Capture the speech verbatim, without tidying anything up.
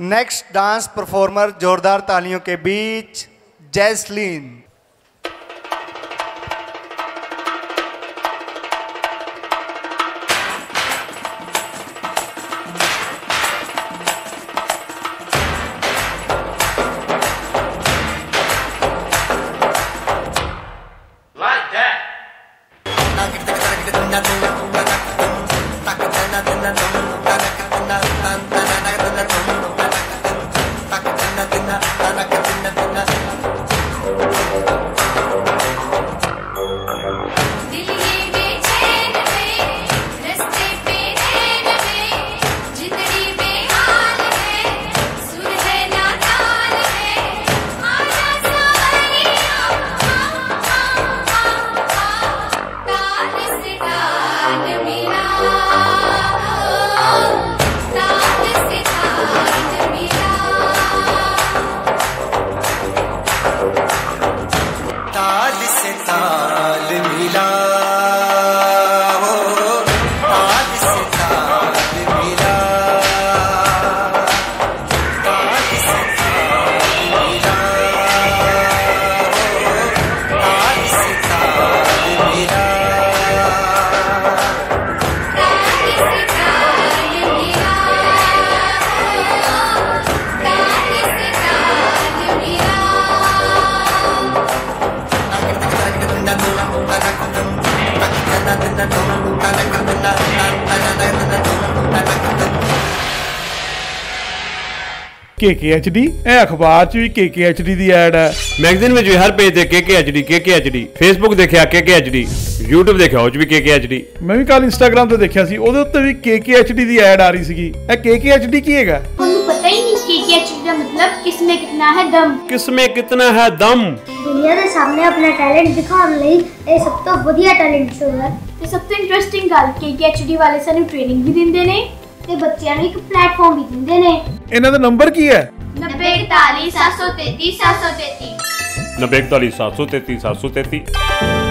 Next dance performer जोरदार तालियों के बीच जैस्लीन। के के एच डी अखबार च भी के के एच डी दी ऐड है, मैगजीन में भी हर पेज ते के के एच डी के के एच डी, फेसबुक देखिया के के एच डी, यूट्यूब देखिया ਉਹ ਚ ਵੀ के के एच डी। मैं भी कल इंस्टाग्राम ਤੇ ਦੇਖਿਆ ਸੀ, ਉਹਦੇ ਉੱਤੇ ਵੀ के के एच डी ਦੀ ਐਡ ਆ ਰਹੀ ਸੀਗੀ। ਇਹ के के एच डी ਕੀ ਹੈਗਾ? ਤੁਹਾਨੂੰ ਪਤਾ ਹੀ ਨਹੀਂ के के एच डी ਦਾ मतलब किसमें कितना है दम। किसमें कितना है दम। ਦੁਨੀਆ ਦੇ ਸਾਹਮਣੇ ਆਪਣਾ ਟੈਲੈਂਟ ਦਿਖਾਉਣ ਲਈ ਇਹ ਸਭ ਤੋਂ ਵਧੀਆ ਟੈਲੈਂਟ ਸ਼ੋਅ ਹੈ ਤੇ ਸਭ ਤੋਂ ਇੰਟਰਸਟਿੰਗ ਗੱਲ के के एच डी ਵਾਲੇ ਸਾਨੂੰ ਟ੍ਰੇਨਿੰਗ ਵੀ ਦਿੰਦੇ ਨੇ ਤੇ ਬੱਚਿਆਂ ਨੂੰ ਇੱਕ ਪਲੇਟਫਾਰਮ ਵੀ ਦਿੰਦੇ ਨੇ। ਇਹਨਾਂ ਦਾ ਨੰਬਰ ਕੀ ਹੈ? नब्बे इकतालीस सात सौ तैतीस सात सौ तैतीस नब्बे इकतालीस सात सौ तैतीस सात सौ तैतीस।